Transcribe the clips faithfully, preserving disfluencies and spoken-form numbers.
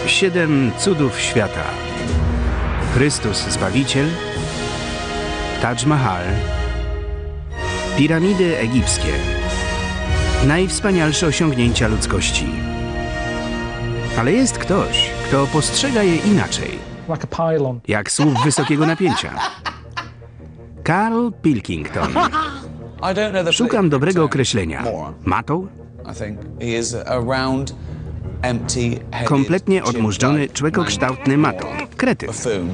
Siedem cudów świata. Chrystus Zbawiciel, Taj Mahal, piramidy egipskie. Najwspanialsze osiągnięcia ludzkości. Ale jest ktoś, kto postrzega je inaczej. Jak słup wysokiego napięcia. Carl Pilkington. Szukam dobrego określenia. Matą? Kompletnie odmurzony, człekokształtny matą. Kretyn.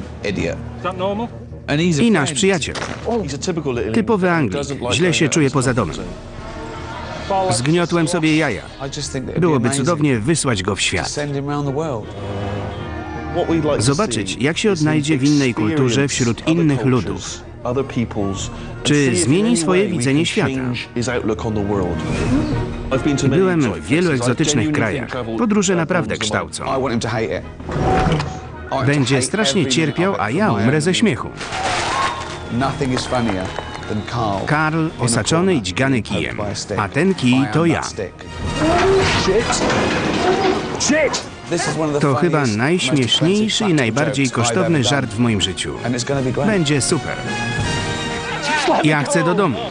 I nasz przyjaciel. Typowy Anglik. Źle się czuje poza domem. Zgniotłem sobie jaja. Byłoby cudownie wysłać go w świat. Zobaczyć, jak się odnajdzie w innej kulturze wśród innych ludów. Czy zmieni swoje widzenie świata? Byłem w wielu egzotycznych krajach. Podróże naprawdę kształcą. Będzie strasznie cierpiał, a ja umrę ze śmiechu. Karl osaczony i dźgany kijem, a ten kij to ja. To chyba najśmieszniejszy i najbardziej kosztowny żart w moim życiu. Będzie super. Ja chcę do domu.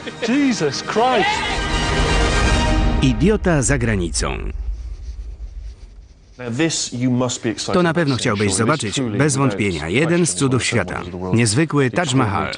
Idiota za granicą. To na pewno chciałbyś zobaczyć, bez wątpienia, jeden z cudów świata. Niezwykły Taj Mahal.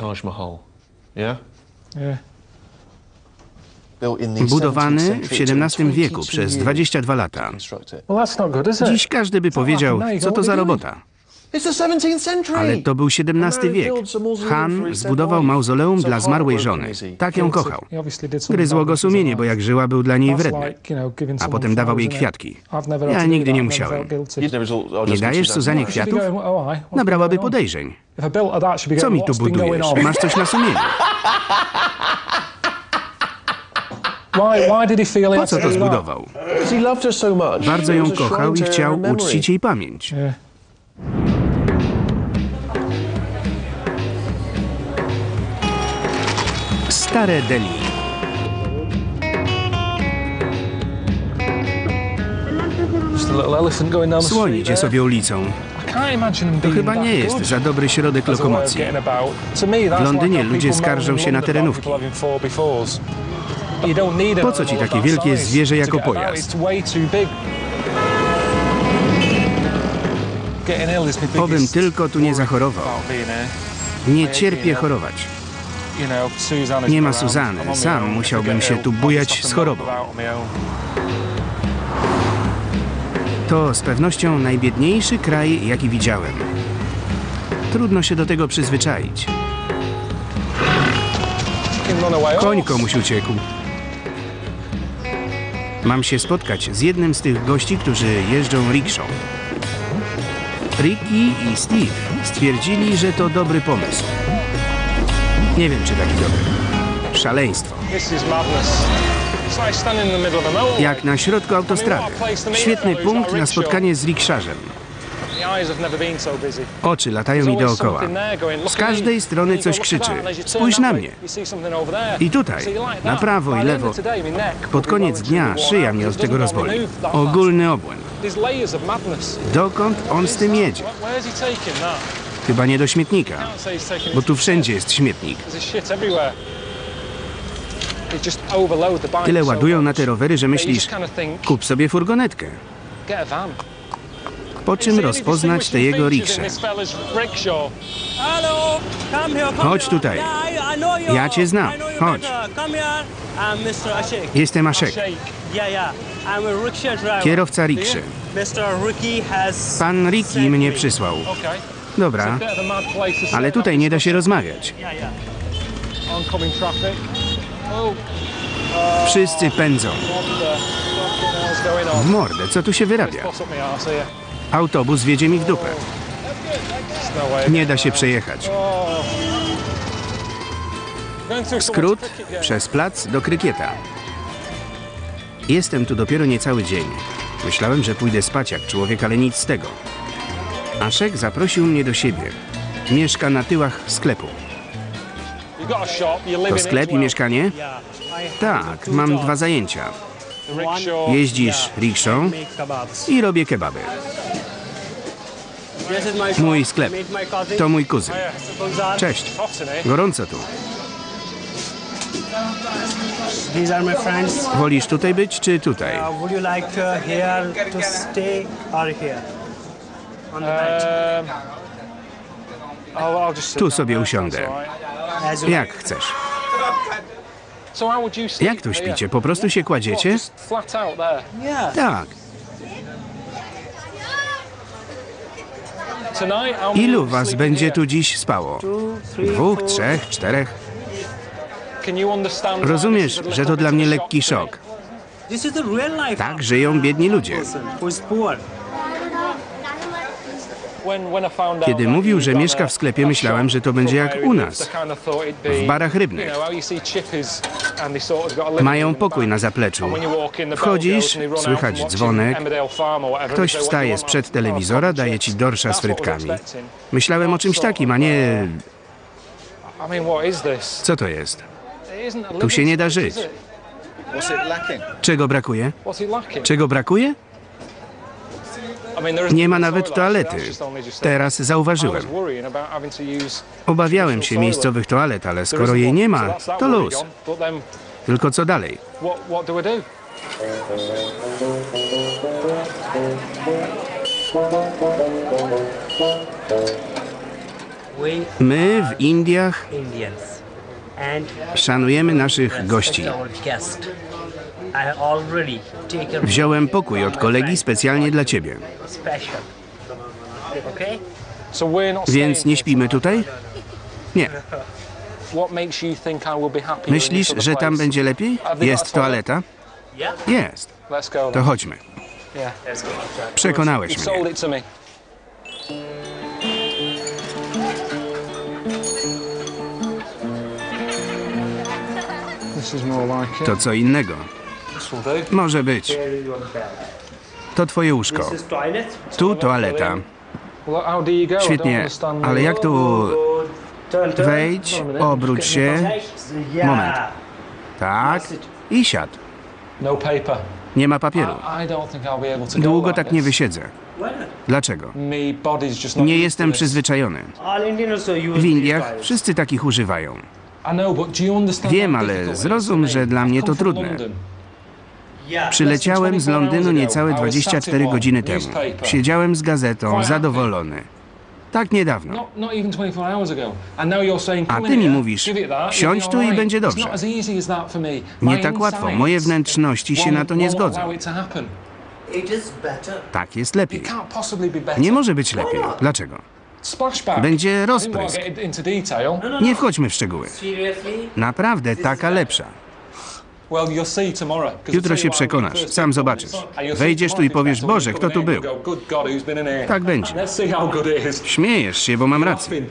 Budowany w siedemnastym wieku przez dwadzieścia dwa lata. Dziś każdy by powiedział, co to za robota. Ale to był siedemnasty wiek. Han zbudował mauzoleum dla zmarłej żony. Tak ją kochał. Gryzło go sumienie, bo jak żyła, był dla niej wredny. A potem dawał jej kwiatki. Ja nigdy nie musiałem. Nie dajesz Suzanie kwiatów? Nabrałaby podejrzeń. Co mi tu budujesz? Masz coś na sumieniu. Po co to zbudował? Bardzo ją kochał i chciał uczcić jej pamięć. Stare Delhi. Słoń idzie sobie ulicą. To chyba nie jest za dobry środek lokomocji. W Londynie ludzie skarżą się na terenówki. Po co ci takie wielkie zwierzę jako pojazd? Obym tylko tu nie zachorował. Nie cierpię chorować. Nie ma Suzanny. Sam musiałbym się tu bujać z chorobą. To z pewnością najbiedniejszy kraj, jaki widziałem. Trudno się do tego przyzwyczaić. Koń komuś uciekł. Mam się spotkać z jednym z tych gości, którzy jeżdżą rikszą. Ricky i Steve stwierdzili, że to dobry pomysł. Nie wiem, czy taki dobry. Szaleństwo. Jak na środku autostrady. Świetny punkt na spotkanie z rikszarzem. Oczy latają mi dookoła. Z każdej strony coś krzyczy. Spójrz na mnie. I tutaj, na prawo i lewo. Pod koniec dnia szyja mnie od tego rozboli. Ogólny obłęd. Dokąd on z tym jedzie? Chyba nie do śmietnika, bo tu wszędzie jest śmietnik. Tyle ładują na te rowery, że myślisz, kup sobie furgonetkę. Po czym rozpoznać te jego riksze? Chodź tutaj. Ja cię znam. Chodź. Jestem Ashek. Kierowca rikszy. Pan Ricky mnie przysłał. Dobra, ale tutaj nie da się rozmawiać. Wszyscy pędzą. W mordę, co tu się wyrabia? Autobus wiedzie mi w dupę. Nie da się przejechać. Skrót przez plac do krykieta. Jestem tu dopiero niecały dzień. Myślałem, że pójdę spać jak człowiek, ale nic z tego. Ashek zaprosił mnie do siebie. Mieszka na tyłach sklepu. To sklep i mieszkanie? Tak, mam dwa zajęcia. Jeździsz rikszą i robię kebaby. Mój sklep. To mój kuzyn. Cześć. Gorąco tu. Wolisz tutaj być, czy tutaj? Tu sobie usiądę. Jak chcesz. Jak tu śpicie? Po prostu się kładziecie? Tak. Ilu was będzie tu dziś spało? Dwóch, trzech, czterech? Rozumiesz, że to dla mnie lekki szok. Tak żyją biedni ludzie. Kiedy mówił, że mieszka w sklepie, myślałem, że to będzie jak u nas, w barach rybnych. Mają pokój na zapleczu. Wchodzisz, słychać dzwonek, ktoś wstaje sprzed telewizora, daje ci dorsza z frytkami. Myślałem o czymś takim, a nie... Co to jest? Tu się nie da żyć. Czego brakuje? Czego brakuje? Nie ma nawet toalety. Teraz zauważyłem. Obawiałem się miejscowych toalet, ale skoro jej nie ma, to luz. Tylko co dalej? My w Indiach szanujemy naszych gości. Wziąłem pokój od kolegi specjalnie dla ciebie. Więc nie śpimy tutaj? Nie. Myślisz, że tam będzie lepiej? Jest toaleta? Jest. To chodźmy. Przekonałeś mnie. To co innego. Może być. To twoje łóżko. Tu toaleta. Świetnie, ale jak tu... Wejdź, obróć się. Moment. Tak. I siad. Nie ma papieru. Długo tak nie wysiedzę. Dlaczego? Nie jestem przyzwyczajony. W Indiach wszyscy takich używają. Wiem, ale zrozum, że dla mnie to trudne. Przyleciałem z Londynu niecałe dwadzieścia cztery godziny temu. Siedziałem z gazetą, zadowolony. Tak niedawno. A ty mi mówisz, siądź tu i będzie dobrze. Nie tak łatwo. Moje wnętrzności się na to nie zgodzą. Tak jest lepiej. Nie może być lepiej. Dlaczego? Będzie rozprysk. Nie wchodźmy w szczegóły. Naprawdę taka lepsza. Jutro się przekonasz, sam zobaczysz. Wejdziesz tu i powiesz, Boże, kto tu był? Tak będzie. Śmiejesz się, bo mam rację.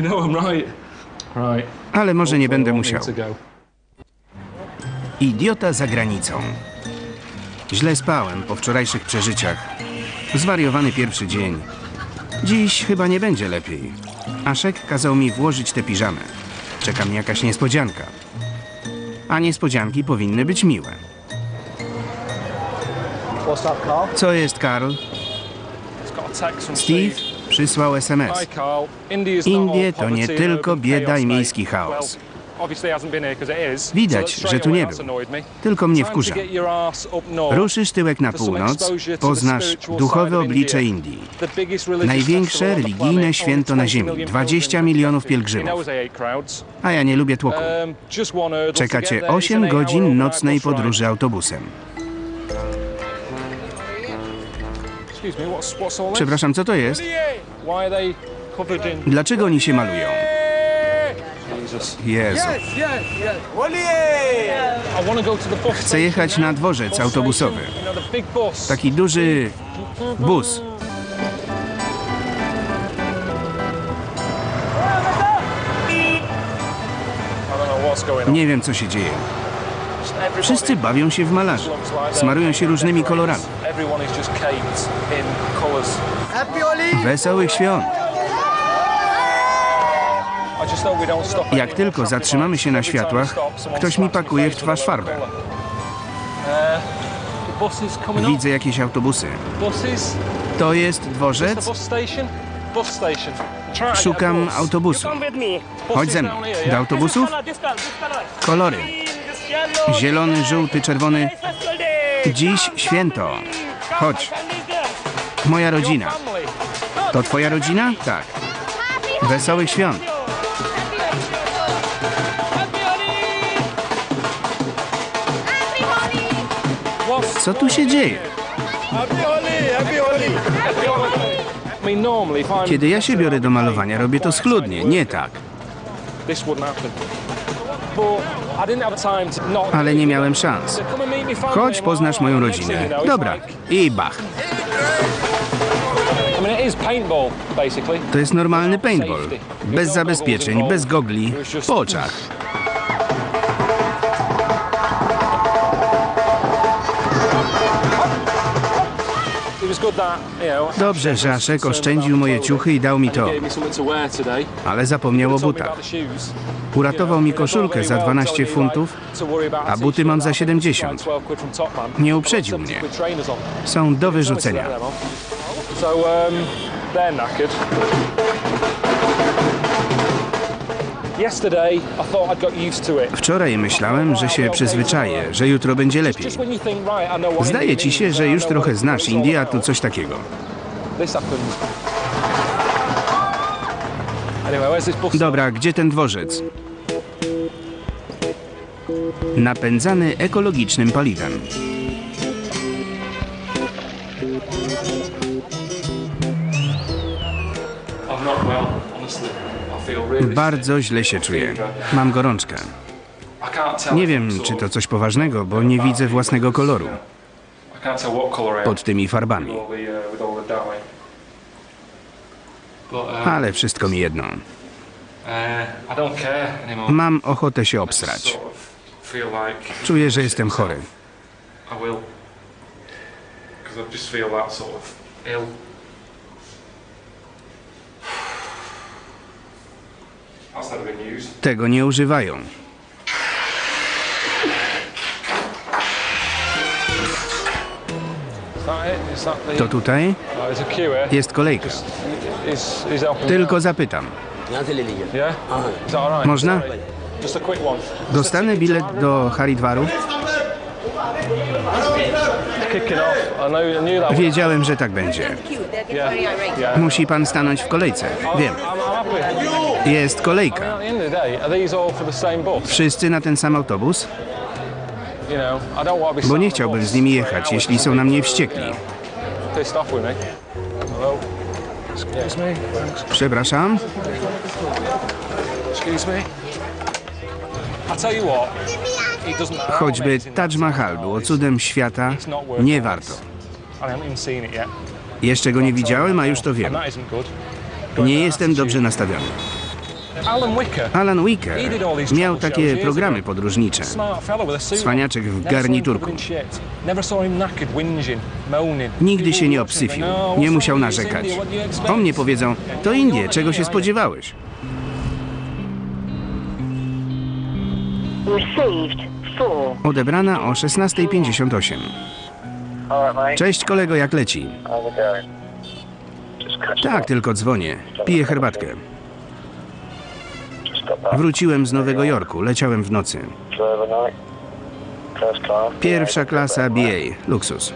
Ale może nie będę musiał. Idiota za granicą. Źle spałem po wczorajszych przeżyciach. Zwariowany pierwszy dzień. Dziś chyba nie będzie lepiej. Aszek kazał mi włożyć tę piżamę. Czeka mnie jakaś niespodzianka. A niespodzianki powinny być miłe. Co jest, Karl? Steve przysłał es em es. Indie to nie tylko bieda i miejski chaos. Widać, że tu nie był. Tylko mnie wkurza. Ruszysz tyłek na północ, poznasz duchowe oblicze Indii. Największe religijne święto na ziemi. dwadzieścia milionów pielgrzymów. A ja nie lubię tłoku. Czeka cię osiem godzin nocnej podróży autobusem. Przepraszam, co to jest? Dlaczego oni się malują? Jezu. Chcę jechać na dworzec autobusowy. Taki duży bus. Nie wiem, co się dzieje. Wszyscy bawią się w malarzy. Smarują się różnymi kolorami. Wesołych świąt. Jak tylko zatrzymamy się na światłach, ktoś mi pakuje w twarz farbę. Widzę jakieś autobusy. To jest dworzec? Szukam autobusu. Chodź ze mną. Do autobusów? Kolory. Zielony, żółty, czerwony. Dziś święto. Chodź. Moja rodzina. To twoja rodzina? Tak. Wesołych świąt. Co tu się dzieje? Kiedy ja się biorę do malowania, robię to schludnie, nie tak. Ale nie miałem szans. Chodź, poznasz moją rodzinę. Dobra. I bach. To jest normalny paintball. Bez zabezpieczeń, bez gogli, po oczach. Dobrze, że Aszek oszczędził moje ciuchy i dał mi to. Ale zapomniał o butach. Uratował mi koszulkę za dwanaście funtów, a buty mam za siedemdziesiąt. Nie uprzedził mnie. Są do wyrzucenia. Wczoraj myślałem, że się przyzwyczaję, że jutro będzie lepiej. Zdaje ci się, że już trochę znasz Indię, a tu coś takiego. Dobra, gdzie ten dworzec? Napędzany ekologicznym paliwem. Bardzo źle się czuję. Mam gorączkę. Nie wiem, czy to coś poważnego, bo nie widzę własnego koloru pod tymi farbami. Ale wszystko mi jedno. Mam ochotę się obsrać. Czuję, że jestem chory. Tego nie używają. To tutaj? Jest kolejka. Tylko zapytam. Można? Dostanę bilet do Haridwaru? Wiedziałem, że tak będzie. Musi pan stanąć w kolejce. Wiem. Jest kolejka. Wszyscy na ten sam autobus? Bo nie chciałbym z nimi jechać, jeśli są na mnie wściekli. Przepraszam. Choćby Taj Mahal było cudem świata, nie warto. Jeszcze go nie widziałem, a już to wiem. Nie jestem dobrze nastawiony. Alan Wicker miał takie programy podróżnicze. Cwaniaczek w garniturku. Nigdy się nie obsyfił. Nie musiał narzekać. O mnie powiedzą, to Indie, czego się spodziewałeś? Odebrana o szesnasta pięćdziesiąt osiem. Cześć kolego, jak leci? Tak, tylko dzwonię. Piję herbatkę. Wróciłem z Nowego Jorku, leciałem w nocy. Pierwsza klasa B A, luksus.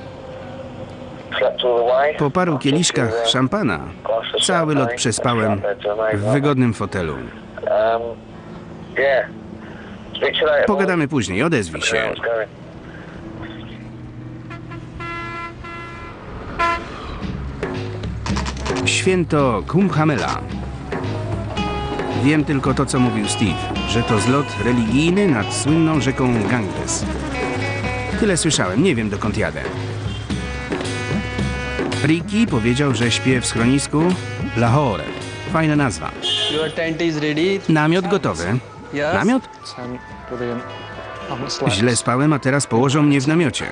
Po paru kieliszkach szampana cały lot przespałem w wygodnym fotelu. Pogadamy później, odezwij się. Święto Kumbh Mela. Wiem tylko to, co mówił Steve, że to zlot religijny nad słynną rzeką Ganges. Tyle słyszałem, nie wiem dokąd jadę. Ricky powiedział, że śpię w schronisku Lahore. Fajna nazwa. Namiot gotowy. Namiot? Źle spałem, a teraz położą mnie w namiocie.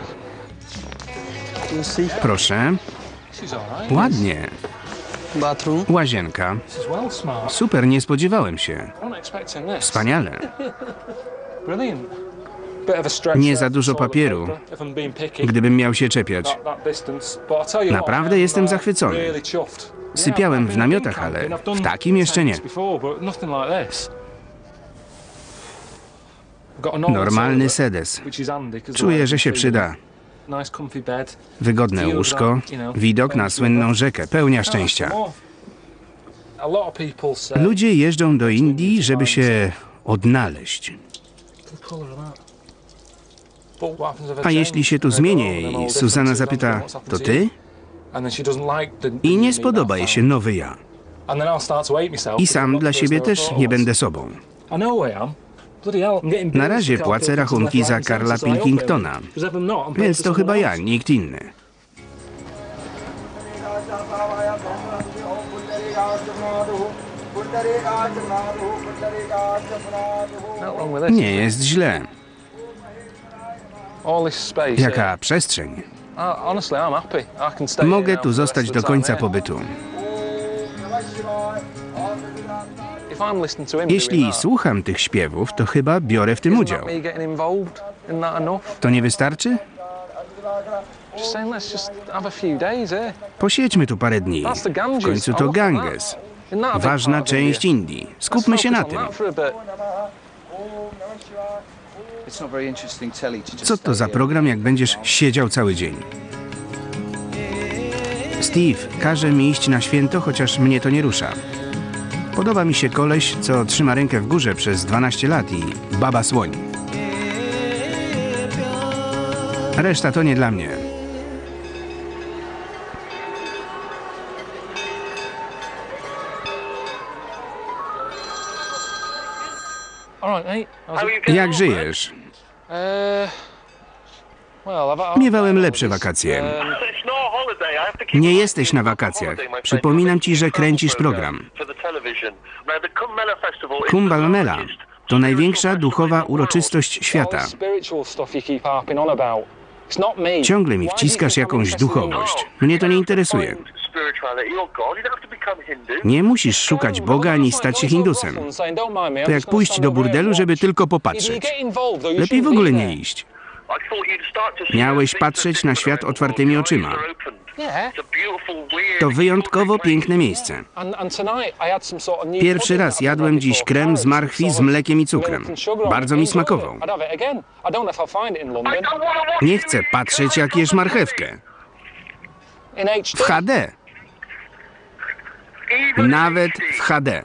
Proszę. Ładnie. Łazienka. Super, nie spodziewałem się. Wspaniale. Nie za dużo papieru, gdybym miał się czepiać. Naprawdę jestem zachwycony. Sypiałem w namiotach, ale w takim jeszcze nie. Normalny sedes. Czuję, że się przyda. Wygodne łóżko, widok na słynną rzekę, pełnia szczęścia. Ludzie jeżdżą do Indii, żeby się odnaleźć. A jeśli się tu zmienię i Susanna zapyta, to ty? I nie spodoba jej się nowy ja. I sam dla siebie też nie będę sobą. Na razie płacę rachunki za Karla Pilkingtona, więc to chyba ja, nikt inny. Nie jest źle. Jaka przestrzeń. Mogę tu zostać do końca pobytu. Jeśli słucham tych śpiewów, to chyba biorę w tym udział. To nie wystarczy? Posiedźmy tu parę dni. W końcu to Ganges. Ważna część Indii. Skupmy się na tym. Co to za program, jak będziesz siedział cały dzień? Steve każe mi iść na święto, chociaż mnie to nie rusza. Podoba mi się koleś, co trzyma rękę w górze przez dwanaście lat i baba słoń. Reszta to nie dla mnie. Jak żyjesz? Miewałem lepsze wakacje. Nie jesteś na wakacjach. Przypominam ci, że kręcisz program. Kumbh Mela to największa duchowa uroczystość świata. Ciągle mi wciskasz jakąś duchowość. Mnie to nie interesuje. Nie musisz szukać Boga ani stać się Hindusem. To jak pójść do burdelu, żeby tylko popatrzeć. Lepiej w ogóle nie iść. Miałeś patrzeć na świat otwartymi oczyma. To wyjątkowo piękne miejsce. Pierwszy raz jadłem dziś krem z marchwi z mlekiem i cukrem. Bardzo mi smakował. Nie chcę patrzeć, jak jesz marchewkę. W H D. Nawet w H D.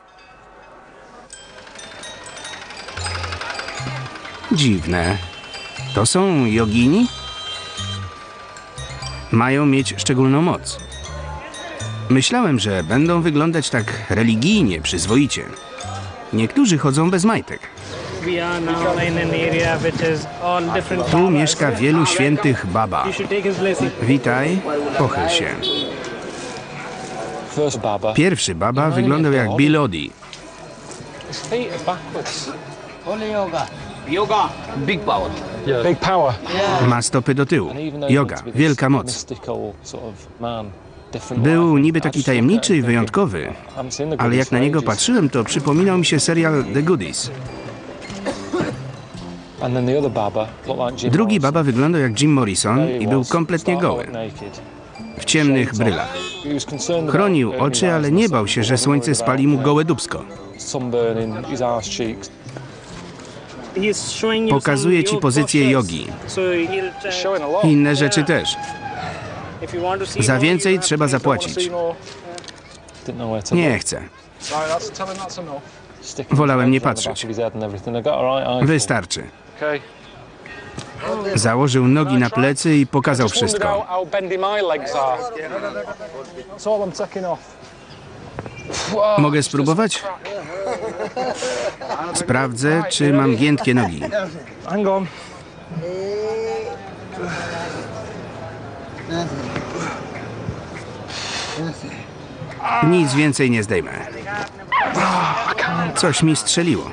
Dziwne. To są jogini? Mają mieć szczególną moc. Myślałem, że będą wyglądać tak religijnie, przyzwoicie. Niektórzy chodzą bez majtek. Tu mieszka wielu świętych baba. Witaj, pochyl się. Pierwszy baba wyglądał jak Bill Oddie. Yoga, big power. Big power. Ma stopy do tyłu. Yoga, wielka moc. Był niby taki tajemniczy i wyjątkowy, ale jak na niego patrzyłem, to przypominał mi się serial The Goodies. Drugi baba wyglądał jak Jim Morrison i był kompletnie goły. W ciemnych brylach. Chronił oczy, ale nie bał się, że słońce spali mu gołe dupsko. Pokazuje ci pozycję jogi. Inne rzeczy też. Za więcej trzeba zapłacić. Nie chcę. Wolałem nie patrzeć. Wystarczy. Założył nogi na plecy i pokazał wszystko. Mogę spróbować? Sprawdzę, czy mam giętkie nogi. Nic więcej nie zdejmę. Coś mi strzeliło.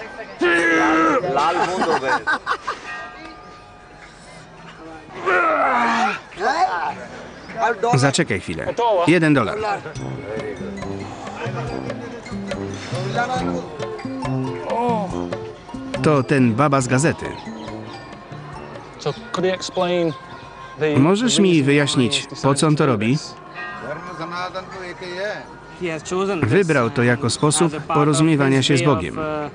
Zaczekaj chwilę. Jeden dolar. To ten baba z gazety. Możesz mi wyjaśnić, po co on to robi? Wybrał to jako sposób porozumiewania się z Bogiem.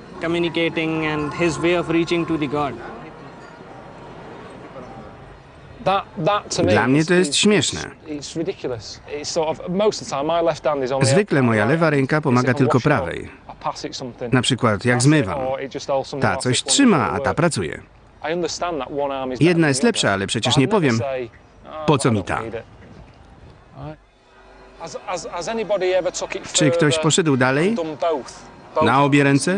Dla mnie to jest śmieszne. Zwykle moja lewa ręka pomaga tylko prawej. Na przykład jak zmywam. Ta coś trzyma, a ta pracuje. Jedna jest lepsza, ale przecież nie powiem, po co mi ta. Czy ktoś poszedł dalej? Na obie ręce?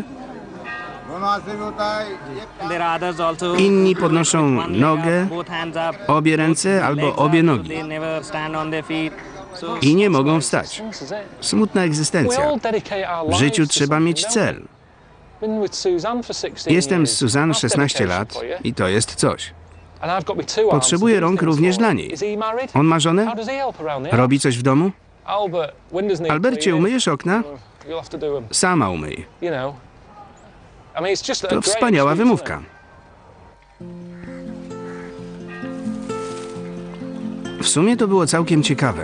Inni podnoszą nogę, obie ręce albo obie nogi i nie mogą wstać. Smutna egzystencja. W życiu trzeba mieć cel. Jestem z Suzanne szesnaście lat i to jest coś. Potrzebuję rąk również dla niej. On ma żonę? Robi coś w domu? Albercie, umyjesz okna? Sama umyj. To wspaniała wymówka. W sumie to było całkiem ciekawe.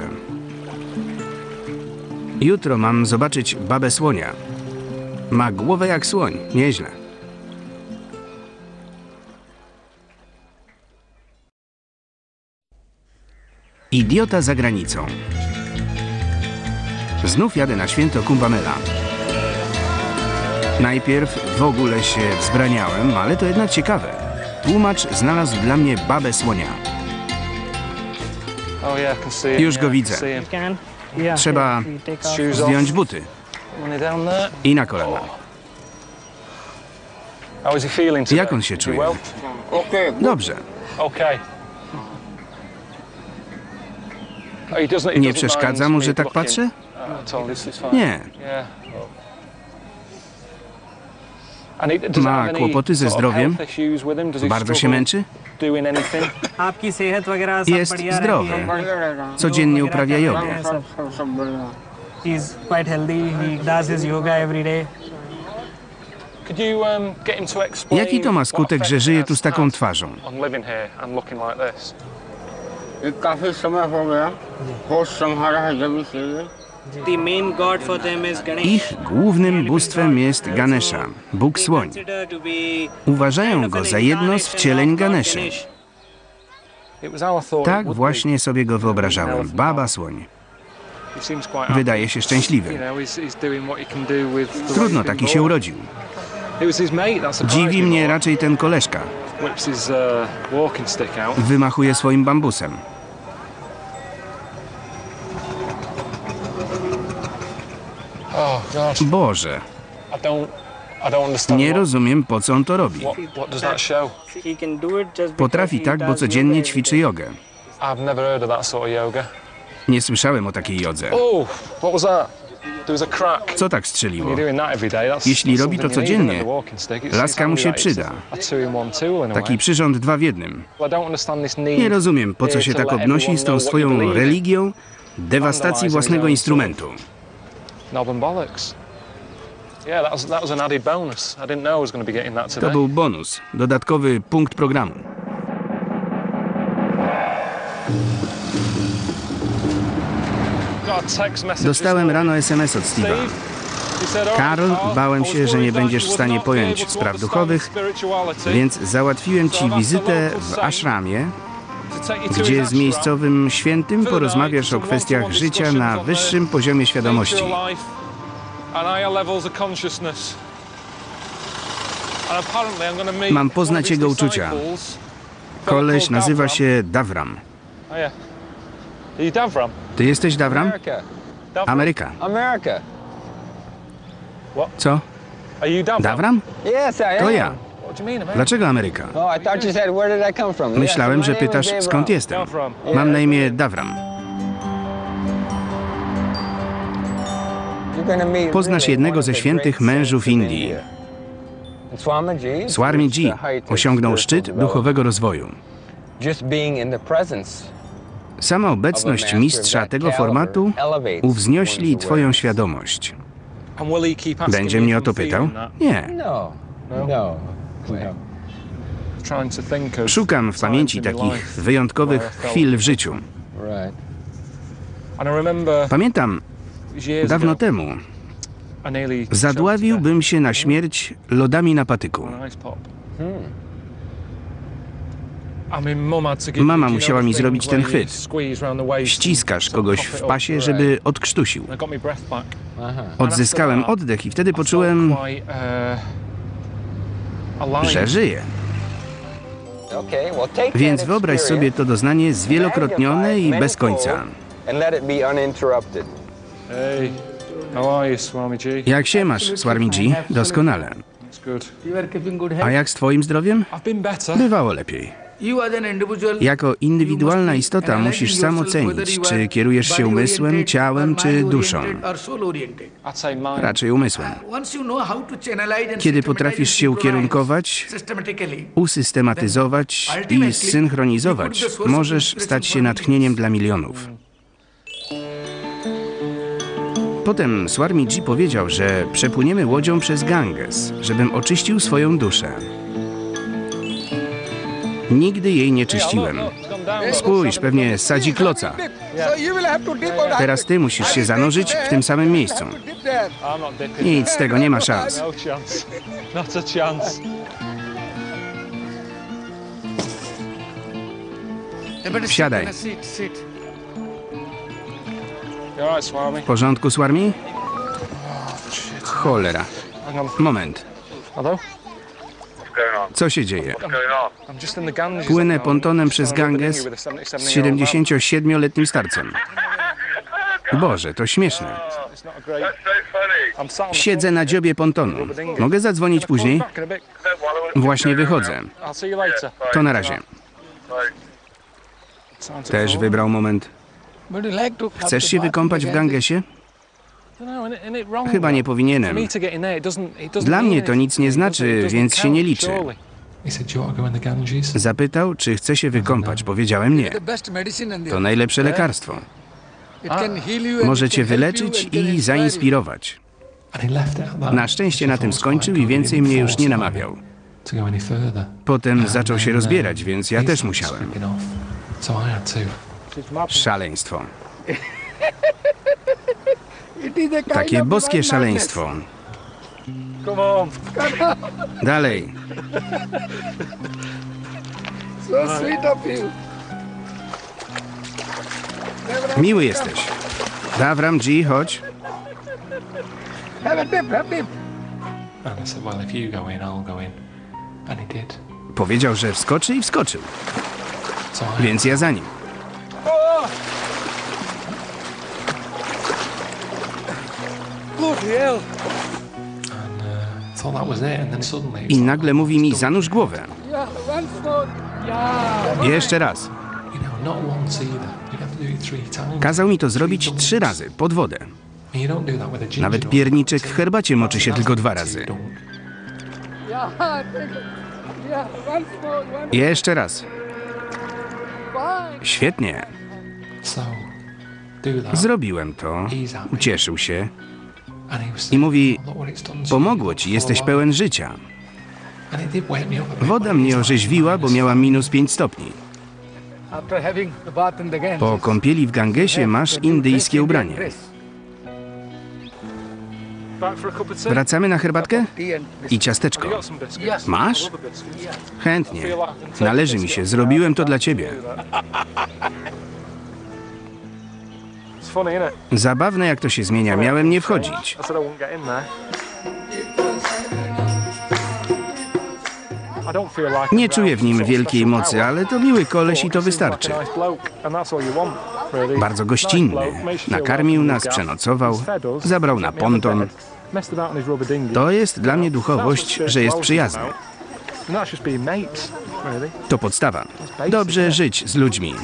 Jutro mam zobaczyć babę słonia. Ma głowę jak słoń, nieźle. Idiota za granicą. Znów jadę na święto Kumbamela. Najpierw w ogóle się wzbraniałem, ale to jednak ciekawe. Tłumacz znalazł dla mnie babę słonia. Już go widzę. Trzeba zdjąć buty. I na kolana. Jak on się czuje? Dobrze. Nie przeszkadza mu, że tak patrzę? Nie. Ma kłopoty ze zdrowiem? Bardzo się męczy? Jest zdrowy. Codziennie uprawia jogę. Jaki to ma skutek, że żyje tu z taką twarzą? Ich głównym bóstwem jest Ganesha, Bóg Słoń. Uważają go za jedno z wcieleń Ganeszy. Tak właśnie sobie go wyobrażałem, Baba Słoń. Wydaje się szczęśliwy. Trudno, taki się urodził. Dziwi mnie raczej ten koleżka. Wymachuje swoim bambusem. Boże. Nie rozumiem, po co on to robi. Potrafi tak, bo codziennie ćwiczy jogę. Nie słyszałem o takiej jodze. Co tak strzeliło? Jeśli robi to codziennie, laska mu się przyda. Taki przyrząd dwa w jednym. Nie rozumiem, po co się tak obnosi z tą swoją religią dewastacji własnego instrumentu. To był bonus, dodatkowy punkt programu. Dostałem rano es em es od Steve'a. Karl, bałem się, że nie będziesz w stanie pojąć spraw duchowych, więc załatwiłem ci wizytę w ashramie, gdzie z miejscowym świętym porozmawiasz o kwestiach życia na wyższym poziomie świadomości. Mam poznać jego uczucia. Koleś nazywa się Davram. Ty jesteś Davram? Ameryka. Co? Davram? To ja. Dlaczego Ameryka? Myślałem, że pytasz, skąd jestem. Mam na imię Davram. Poznasz jednego ze świętych mężów Indii. Swamiji osiągnął szczyt duchowego rozwoju. Sama obecność mistrza tego formatu uwzniośli twoją świadomość. Będzie mnie o to pytał? Nie. Szukam w pamięci takich wyjątkowych chwil w życiu. Pamiętam, Dawno temu zadławiłbym się na śmierć lodami na patyku. Mama musiała mi zrobić ten chwyt. Ściskasz kogoś w pasie, żeby odkrztusił. Odzyskałem oddech i wtedy poczułem, że żyję. Więc wyobraź sobie to doznanie zwielokrotnione i bez końca. Jak się masz, Swarmiji? Doskonale. A jak z twoim zdrowiem? Bywało lepiej. Jako indywidualna istota musisz sam ocenić, czy kierujesz się umysłem, ciałem czy duszą. Raczej umysłem. Kiedy potrafisz się ukierunkować, usystematyzować i zsynchronizować, możesz stać się natchnieniem dla milionów. Potem Swarmiji powiedział, że przepłyniemy łodzią przez Ganges, żebym oczyścił swoją duszę. Nigdy jej nie czyściłem. Spójrz, pewnie sadzi kloca. Teraz ty musisz się zanurzyć w tym samym miejscu. Nic z tego, nie ma szans. Wsiadaj. W porządku, Swarmi? Cholera. Moment. Co się dzieje? Płynę pontonem przez Ganges z siedemdziesięciosiedmioletnim starcem. Boże, to śmieszne. Siedzę na dziobie pontonu. Mogę zadzwonić później? Właśnie wychodzę. To na razie. Też wybrał moment. Chcesz się wykąpać w Gangesie? Chyba nie powinienem. Dla mnie to nic nie znaczy, więc się nie liczy. Zapytał, czy chce się wykąpać. Powiedziałem nie. To najlepsze lekarstwo. Może cię wyleczyć i zainspirować. Na szczęście na tym skończył i więcej mnie już nie namawiał. Potem zaczął się rozbierać, więc ja też musiałem. Szaleństwo. Takie boskie szaleństwo. Dalej. Miły jesteś. Davramji, chodź. Powiedział, że wskoczy i wskoczył. Więc ja za nim. I nagle mówi mi, zanurz głowę. Jeszcze raz. Kazał mi to zrobić trzy razy, pod wodę. Nawet pierniczek w herbacie moczy się tylko dwa razy. Jeszcze raz. Świetnie. Zrobiłem to. Ucieszył się. I mówi, pomogło ci, jesteś pełen życia. Woda mnie orzeźwiła, bo miała minus pięć stopni. Po kąpieli w Gangesie masz indyjskie ubranie. Wracamy na herbatkę? I ciasteczko. Masz? Chętnie. Należy mi się, zrobiłem to dla ciebie. Zabawne, jak to się zmienia. Miałem nie wchodzić. Nie czuję w nim wielkiej mocy, ale to miły koleś i to wystarczy. Bardzo gościnny. Nakarmił nas, przenocował, zabrał na ponton. To jest dla mnie duchowość, że jest przyjazny. To podstawa. Dobrze żyć z ludźmi.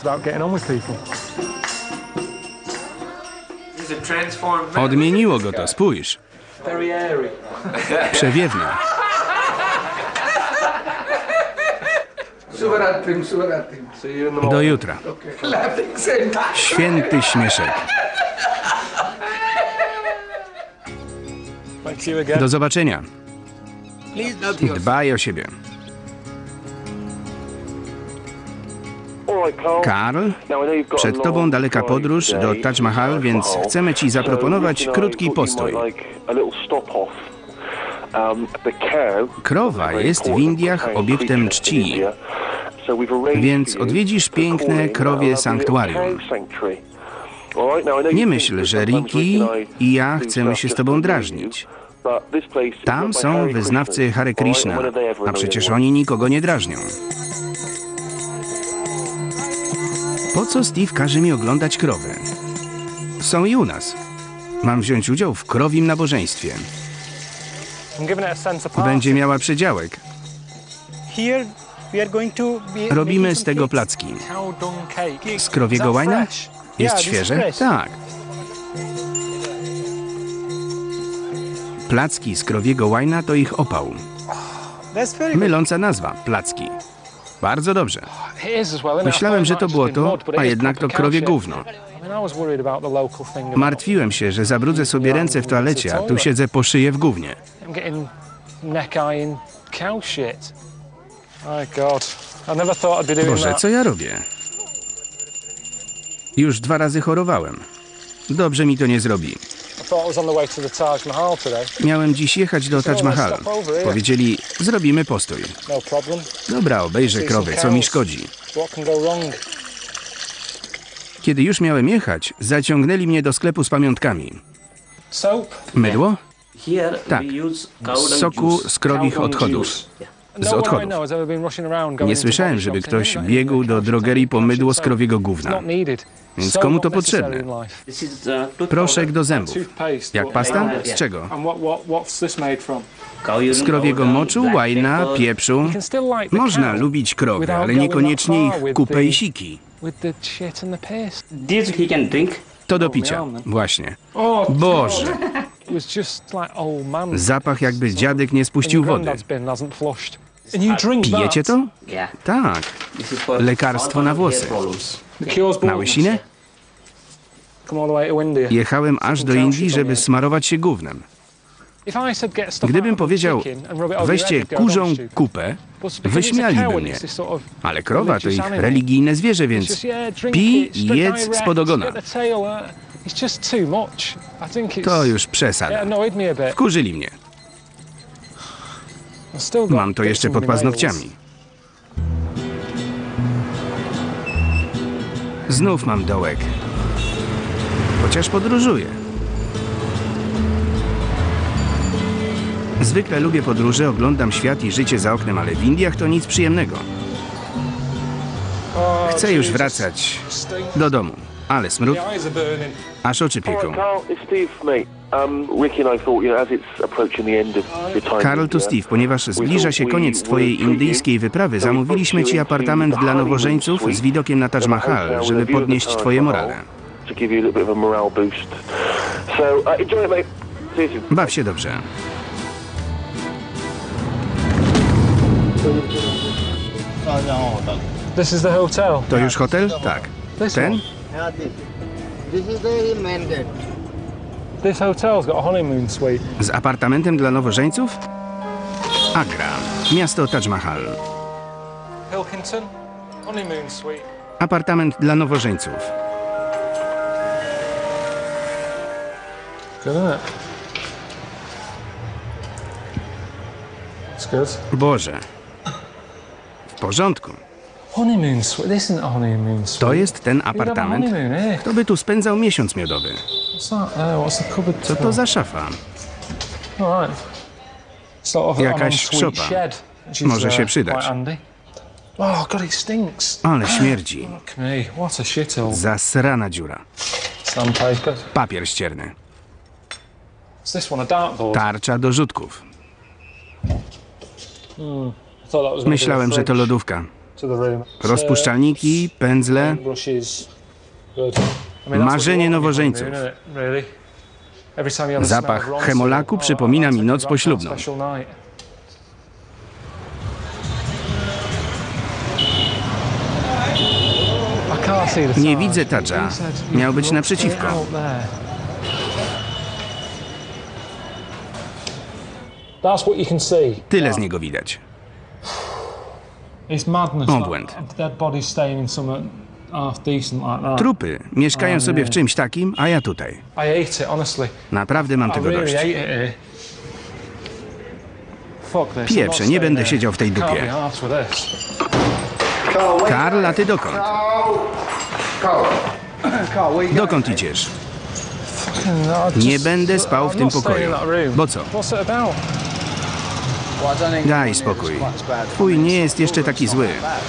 Odmieniło go to, spójrz. Przewiewny. Do jutra. Święty śmieszek. Do zobaczenia. Dbaj o siebie. Karl, przed tobą daleka podróż do Taj Mahal, więc chcemy ci zaproponować krótki postój. Krowa jest w Indiach obiektem czci, więc odwiedzisz piękne krowie sanktuarium. Nie myśl, że Ricky i ja chcemy się z tobą drażnić. Tam są wyznawcy Hare Krishna, a przecież oni nikogo nie drażnią. Po co Steve każe mi oglądać krowy? Są i u nas. Mam wziąć udział w krowim nabożeństwie. Będzie miała przedziałek. Robimy z tego placki. Z krowiego łajna? Jest świeże? Tak. Placki z krowiego łajna to ich opał. Myląca nazwa, placki. Bardzo dobrze. Myślałem, że to błoto, a jednak to krowie gówno. Martwiłem się, że zabrudzę sobie ręce w toalecie, a tu siedzę po szyję w gównie. Boże, co ja robię? Już dwa razy chorowałem. Dobrze mi to nie zrobi. Miałem dziś jechać do Taj Mahal. Powiedzieli, zrobimy postój. Dobra, obejrzę krowy, co mi szkodzi. Kiedy już miałem jechać, zaciągnęli mnie do sklepu z pamiątkami. Mydło? Tak, z soku z krowich odchodów. Z odchodów. Nie słyszałem, żeby ktoś biegł do drogerii po mydło z krowiego gówna. Więc komu to potrzebne? Proszek do zębów. Jak pasta? Z czego? Z krowiego moczu, łajna, pieprzu. Można lubić krowy, ale niekoniecznie ich kupę i siki. To do picia. Właśnie. Boże. Zapach, jakby dziadek nie spuścił wody. Pijecie to? Tak. Lekarstwo na włosy. Na łysinę? Jechałem aż do Indii, żeby smarować się gównem. Gdybym powiedział, weźcie kurzą kupę, wyśmialiby mnie. Ale krowa to ich religijne zwierzę, więc pij i jedz spod ogona. To już przesada. Wkurzyli mnie. Mam to jeszcze pod paznokciami. Znów mam dołek. Chociaż podróżuję. Zwykle lubię podróże, oglądam świat i życie za oknem, ale w Indiach to nic przyjemnego. Chcę już wracać do domu. Ale smród, aż oczy pieką. Karl, tu Steve, ponieważ zbliża się koniec twojej indyjskiej wyprawy, zamówiliśmy ci apartament dla nowożeńców z widokiem na Taj Mahal, żeby podnieść twoje morale. Baw się dobrze. To już hotel? Tak. Ten? Z apartamentem dla nowożeńców? Agra, miasto Taj Mahal. Apartament dla nowożeńców. Boże. W porządku. To jest ten apartament? Kto by tu spędzał miesiąc miodowy? Co to za szafa? Jakaś szopa. Może się przydać. Ale śmierdzi. Zasrana dziura. Papier ścierny. Tarcza do rzutków. Myślałem, że to lodówka. Rozpuszczalniki, pędzle. Marzenie nowożeńców. Zapach chemolaku przypomina mi noc poślubną. Nie widzę Tadża. Miał być naprzeciwko. Tyle z niego widać. Obłęd. Trupy mieszkają sobie w czymś takim, a ja tutaj. Naprawdę mam tego dość. Pieprze, nie będę siedział w tej dupie. Karl, a ty dokąd? Dokąd idziesz? Nie będę spał w tym pokoju. Bo co? Daj spokój. Twój nie jest jeszcze taki zły.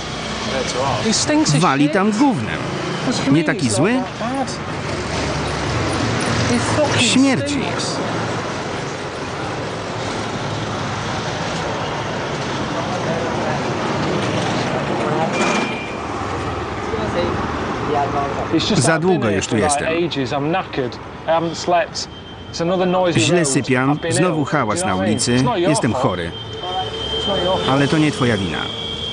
Wali tam gównem. Nie taki zły? Śmierdzi. Za długo już tu jestem. Źle sypiam, znowu hałas na ulicy, jestem chory. Ale to nie twoja wina.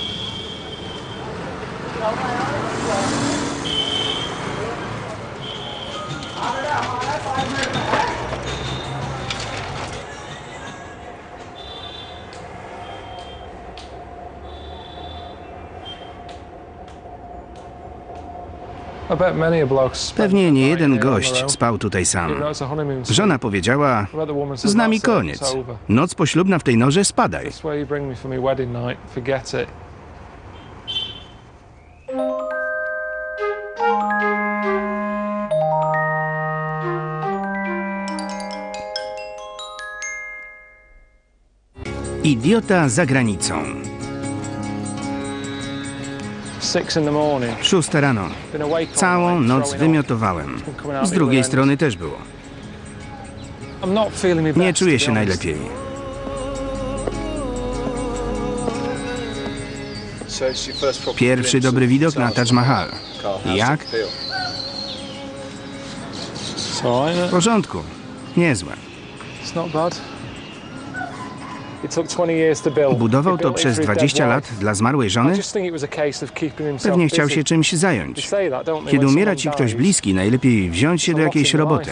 Pewnie nie jeden gość spał tutaj sam. Żona powiedziała, z nami koniec. Noc poślubna w tej norze, spadaj. Idiota za granicą. Szósta rano. Całą noc wymiotowałem. Z drugiej strony też było. Nie czuję się najlepiej. Pierwszy dobry widok na Taj Mahal. Jak? W porządku. Niezłe. Budował to przez dwadzieścia lat dla zmarłej żony? Pewnie chciał się czymś zająć. Kiedy umiera ci ktoś bliski, najlepiej wziąć się do jakiejś roboty.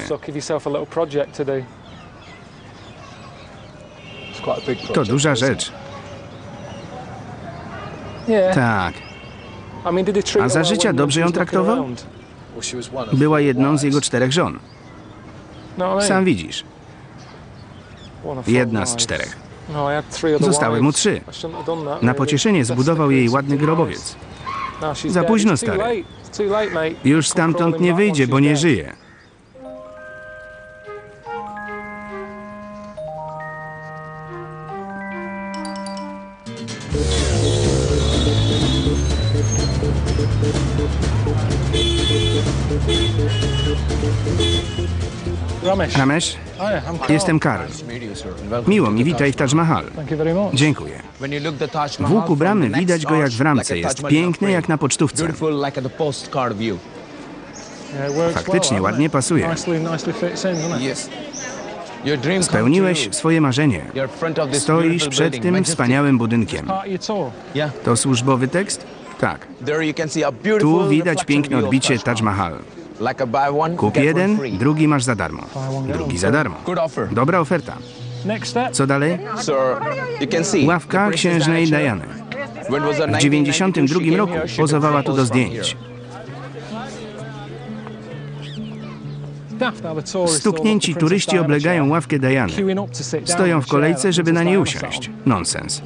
To duża rzecz. Tak. A za życia dobrze ją traktował? Była jedną z jego czterech żon. Sam widzisz. Jedna z czterech. Zostały mu trzy. Na pocieszenie zbudował jej ładny grobowiec. Za późno, stary. Już stamtąd nie wyjdzie, bo nie żyje. Ramesh, jestem Karl. Miło mi, witaj w Taj Mahal. Dziękuję. W łuku bramy widać go jak w ramce. Jest piękny jak na pocztówce. Faktycznie ładnie pasuje. Spełniłeś swoje marzenie. Stoisz przed tym wspaniałym budynkiem. To służbowy tekst? Tak. Tu widać piękne odbicie Taj Mahal. Kup jeden, drugi masz za darmo. Drugi za darmo. Dobra oferta. Co dalej? Ławka księżnej Diany. W dziewięćdziesiątym drugim roku pozowała tu do zdjęć. Stuknięci turyści oblegają ławkę Diany. Stoją w kolejce, żeby na niej usiąść. Nonsens.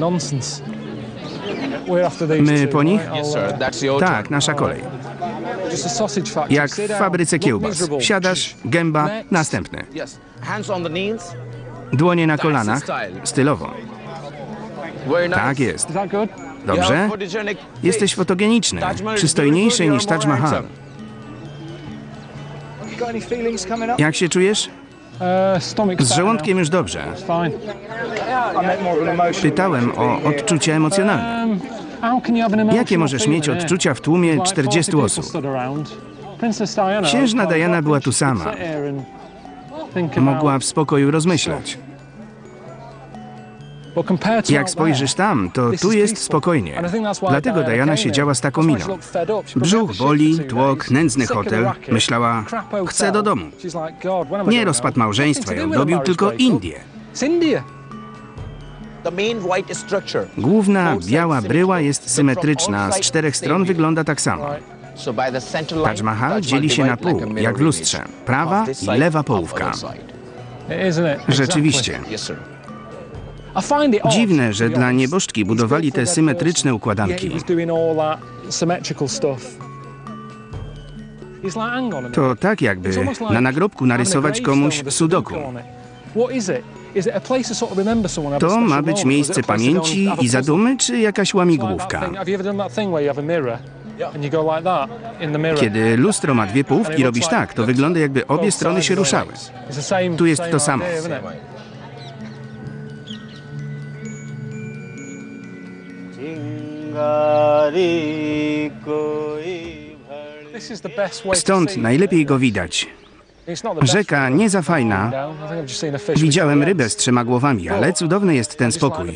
My po nich? Tak, nasza kolej. Jak w fabryce kiełbas. Siadasz, gęba, następny. Dłonie na kolanach, stylowo. Tak jest. Dobrze? Jesteś fotogeniczny, przystojniejszy niż Taj Mahal. Jak się czujesz? Z żołądkiem już dobrze. Pytałem o odczucia emocjonalne. Jakie możesz mieć odczucia w tłumie czterdziestu osób? Księżna Diana była tu sama. Mogła w spokoju rozmyślać. Jak spojrzysz tam, to tu jest spokojnie. Dlatego Diana siedziała z taką miną. Brzuch boli, tłok, nędzny hotel. Myślała, chcę do domu. Nie rozpad małżeństwa ją dobił, tylko Indię. Główna biała bryła jest symetryczna, z czterech stron wygląda tak samo. Taj Mahal dzieli się na pół, jak w lustrze. Prawa i lewa połówka. Rzeczywiście. Dziwne, że dla nieboszczki budowali te symetryczne układanki. To tak jakby na nagrobku narysować komuś sudoku. To ma być miejsce pamięci i zadumy, czy jakaś łamigłówka? Kiedy lustro ma dwie połówki, robisz tak, to wygląda, jakby obie strony się ruszały. Tu jest to samo. Stąd najlepiej go widać. Rzeka nie za fajna. Widziałem rybę z trzema głowami, ale cudowny jest ten spokój.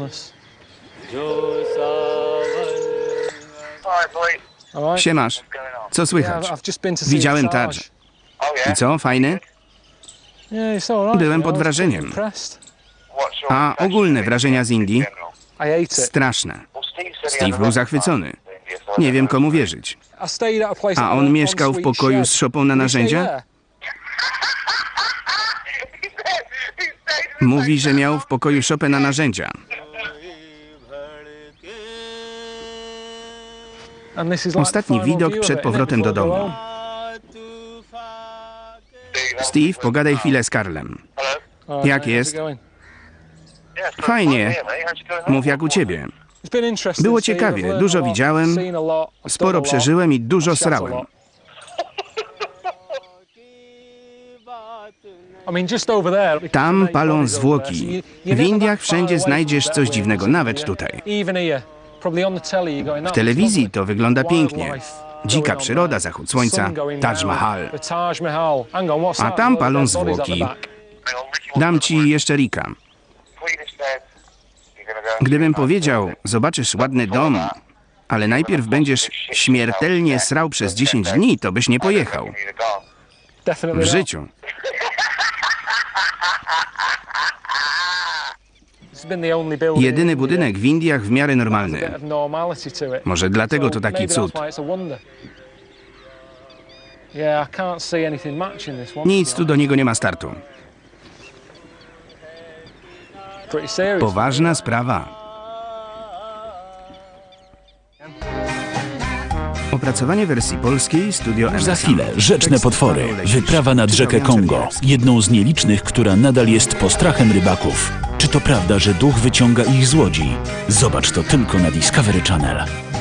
Siemasz. Co słychać? Widziałem Taj. I co, fajny? Byłem pod wrażeniem. A ogólne wrażenia z Indii? Straszne. Steve był zachwycony. Nie wiem, komu wierzyć. A on mieszkał w pokoju z szopą na narzędzia? Mówi, że miał w pokoju szopę na narzędzia. Ostatni widok przed powrotem do domu. Steve, pogadaj chwilę z Karlem. Jak jest? Fajnie. Mów jak u ciebie. Było ciekawie, dużo widziałem, sporo przeżyłem i dużo srałem. Tam palą zwłoki. W Indiach wszędzie znajdziesz coś dziwnego, nawet tutaj. W telewizji to wygląda pięknie. Dzika przyroda, zachód słońca, Taj Mahal. A tam palą zwłoki. Dam ci jeszcze Rika. Gdybym powiedział, zobaczysz ładny dom, ale najpierw będziesz śmiertelnie srał przez dziesięć dni, to byś nie pojechał. W życiu. Jedyny budynek w Indiach w miarę normalny. Może dlatego to taki cud. Nic tu do niego nie ma startu. Poważna sprawa. Opracowanie wersji polskiej Studio M S. Za chwilę Rzeczne potwory. Wyprawa nad rzekę Kongo. Jedną z nielicznych, która nadal jest postrachem rybaków. Czy to prawda, że duch wyciąga ich z łodzi? Zobacz to tylko na Discovery Channel.